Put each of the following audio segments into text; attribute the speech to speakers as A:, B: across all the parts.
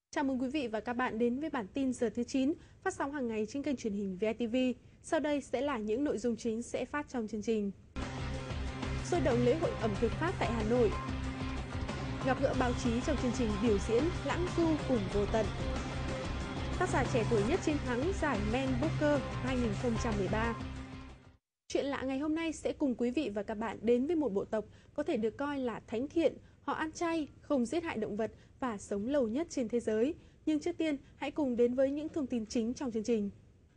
A: Chào mừng quý vị và các bạn đến với bản tin giờ thứ 9 phát sóng hàng ngày trên kênh truyền hình VTV. Sau đây sẽ là những nội dung chính sẽ phát trong chương trình. Sôi động lễ hội ẩm thực Pháp tại Hà Nội. Gặp gỡ báo chí trong chương trình biểu diễn Lãng Du cùng vô tận. Tác giả trẻ tuổi nhất chiến thắng giải Man Booker 2013. Chuyện lạ ngày hôm nay sẽ cùng quý vị và các bạn đến với một bộ tộc có thể được coi là thánh thiện. Họ ăn chay, không giết hại động vật và sống lâu nhất trên thế giới. Nhưng trước tiên, hãy cùng đến với những thông tin chính trong chương trình.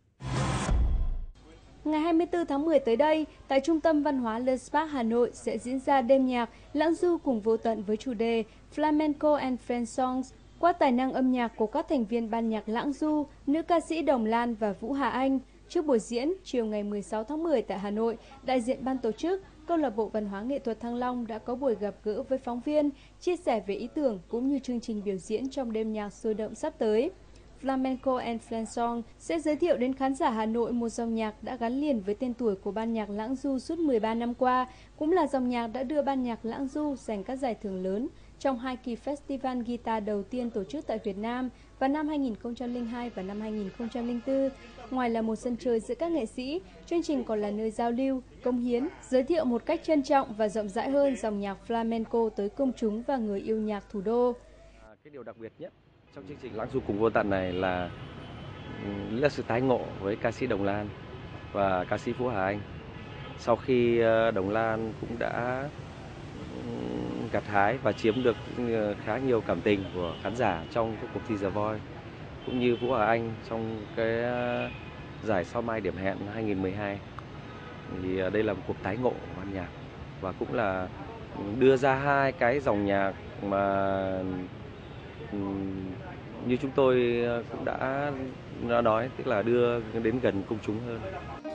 B: Ngày 24 tháng 10 tới đây, tại Trung tâm Văn hóa Le Spark Hà Nội sẽ diễn ra đêm nhạc Lãng Du cùng vô tận với chủ đề Flamenco and Friends Songs qua tài năng âm nhạc của các thành viên ban nhạc Lãng Du, nữ ca sĩ Đồng Lan và Vũ Hà Anh. Trước buổi diễn, chiều ngày 16 tháng 10 tại Hà Nội, đại diện ban tổ chức, Câu lạc bộ Văn hóa nghệ thuật Thăng Long đã có buổi gặp gỡ với phóng viên, chia sẻ về ý tưởng cũng như chương trình biểu diễn trong đêm nhạc sôi động sắp tới. Flamenco and Friends Song sẽ giới thiệu đến khán giả Hà Nội một dòng nhạc đã gắn liền với tên tuổi của ban nhạc Lãng Du suốt 13 năm qua, cũng là dòng nhạc đã đưa ban nhạc Lãng Du giành các giải thưởng lớn trong hai kỳ festival guitar đầu tiên tổ chức tại Việt Nam vào năm 2002 và năm 2004. Ngoài là một sân chơi giữa các nghệ sĩ, chương trình còn là nơi giao lưu, cống hiến, giới thiệu một cách trân trọng và rộng rãi hơn dòng nhạc flamenco tới công chúng và người yêu nhạc thủ đô.
C: Cái điều đặc biệt nhất trong chương trình Lãng Du cùng vô tận này là sự tái ngộ với ca sĩ Đồng Lan và ca sĩ Vũ Hà Anh. Sau khi Đồng Lan cũng đã gặt hái và chiếm được khá nhiều cảm tình của khán giả trong cái cuộc thi The Voice, cũng như Vũ Hà Anh trong cái giải Sao Mai Điểm Hẹn 2012, thì đây là một cuộc tái ngộ của ban nhạc và cũng là đưa ra hai cái dòng nhạc mà như chúng tôi cũng đã nói, tức là đưa đến gần công chúng hơn.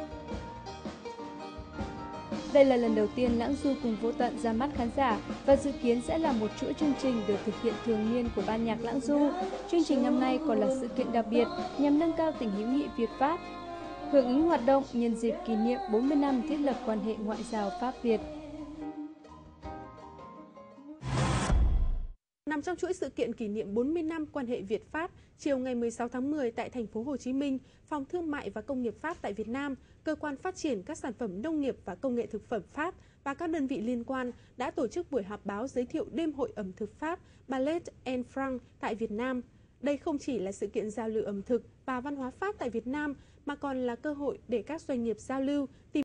B: Đây là lần đầu tiên Lãng Du cùng vô tận ra mắt khán giả và dự kiến sẽ là một chuỗi chương trình được thực hiện thường niên của ban nhạc Lãng Du. Chương trình năm nay còn là sự kiện đặc biệt nhằm nâng cao tình hữu nghị Việt-Pháp, hưởng ứng hoạt động nhân dịp kỷ niệm 40 năm thiết lập quan hệ ngoại giao Pháp-Việt.
A: Nằm trong chuỗi sự kiện kỷ niệm 40 năm quan hệ Việt-Pháp, chiều ngày 16 tháng 10 tại thành phố Hồ Chí Minh, Phòng Thương mại và Công nghiệp Pháp tại Việt Nam, Cơ quan Phát triển các sản phẩm nông nghiệp và công nghệ thực phẩm Pháp và các đơn vị liên quan đã tổ chức buổi họp báo giới thiệu đêm hội ẩm thực Pháp Palais en France tại Việt Nam. Đây không chỉ là sự kiện giao lưu ẩm thực và văn hóa Pháp tại Việt Nam, mà còn là cơ hội để các doanh nghiệp giao lưu, tìm